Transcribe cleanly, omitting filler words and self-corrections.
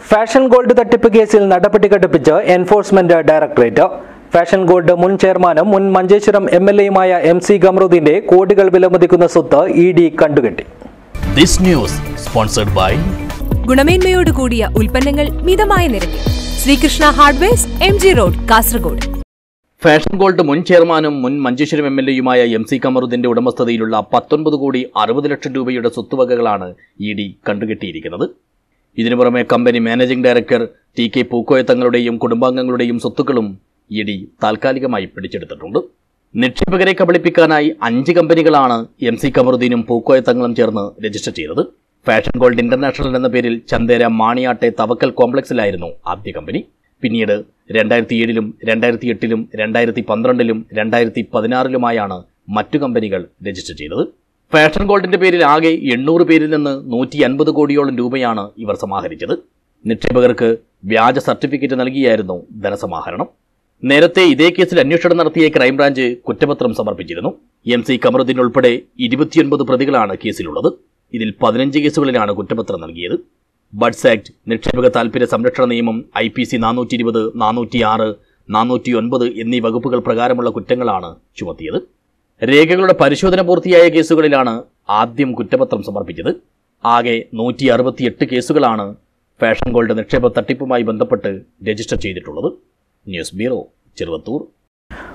Fashion gold തട്ടിപ്പ് കേസിൽ നടപടി ഘടിപ്പിച്ച് എൻഫോഴ്സ്മെന്റ് ഡയറക്ടറേറ്റ്. ഫാഷൻ ഗോൾഡ് മുൻ ചെയർമാനും മുൻ മഞ്ചേശ്വരം എംഎൽഎയുമായ MC ഖമറുദ്ദീന്റെ കോടികൾ വിലമതിക്കുന്ന സ്വത്ത് ED കണ്ടുകെട്ടി. ഗുണമേന്മയോട് കൂടിയ ഉൽപ്പന്നങ്ങൾ മിതമായ നിരക്കിൽ. Sreekrishna hardwares, MG road, Kasaragod. Fashion gold മുൻ ചെയർമാനും മുൻ മഞ്ചേശ്വരം എംഎൽഎയുമായ MC ഖമറുദ്ദീന്റെ ഉടമസ്ഥതയിലുള്ള 19,60,00,000 രൂപയുടെ സ്വത്തുവകകളാണ് ED കണ്ടുകെട്ടിയിരിക്കുന്നത്. ഇതിനു പുറമെ company managing director TK Pookoya തങ്ങളുടെയും കുടുംബാംഗങ്ങളുടെയും സ്വത്തുക്കളും ED താൽക്കാലികമായി പിടിച്ചെടുത്തിട്ടുണ്ട്. നിക്ഷേപകരെ കബളിപ്പിക്കാനായി 5 കമ്പനികളാണ് MC ഖമറുദ്ദീനും പൂക്കോയ തങ്ങളും ചേർന്ന് രജിസ്റ്റർ ചെയ്തത്. ഫാഷൻ ഗോൾഡ് ഇന്റർനാഷണൽ എന്ന പേരിൽ ചന്ദേര മാണിയാട്ടെ തവക്കൽ കോംപ്ലക്സിലായിരുന്നു ആദ്യ കമ്പനി. പിന്നീട് 2007-ലും 2008-ലും 2012-ലും 2016-ലുമായാണ് മറ്റു കമ്പനികൾ രജിസ്റ്റർ ചെയ്തത്. ഫാഷൻ ഗോൾഡിന്റെ പേരിൽ ആകെ 800 പേരിൽ നിന്ന് 150 കോടിയോളം രൂപയാണ് ഇവർ സമാഹരിച്ചത്. നിക്ഷേപകർക്ക് വ്യാജ സർട്ടിഫിക്കറ്റ് നൽകിയായിരുന്നു ധനസമാഹരണം. നേരത്തെ ഇതേ കേസിൽ അന്വേഷണം നടത്തിയ ക്രൈംബ്രാഞ്ച് കുറ്റപത്രം സമർപ്പിച്ചിരുന്നു. MC ഖമറുദ്ദീൻ ഉൾപ്പെടെ 29 പ്രതികളാണ് കേസിലുള്ളത്. ഇതിൽ 15 കേസുകളിലാണ് കുറ്റപത്രം നൽകിയത്. ബഡ്സ് ആക്ട്, നിക്ഷേപക താൽപര്യ സംരക്ഷണ നിയമം, IPC 420, 406, 409 എന്നീ വകുപ്പുകൾ പ്രകാരമുള്ള കുറ്റങ്ങളാണ് ചുമത്തിയത്. രേഖകളുടെ പരിശോധന പൂർത്തിയായ കേസുകളിലാണ് ആദ്യം കുറ്റപത്രം സമർപ്പിച്ചത്. ആകെ 168 കേസുകളാണ് ഫാഷൻ ഗോൾഡ് നിക്ഷേപ തട്ടിപ്പുമായി ബന്ധപ്പെട്ട് രജിസ്റ്റർ ചെയ്തിട്ടുള്ളത്. News bureau, Cheruvathur.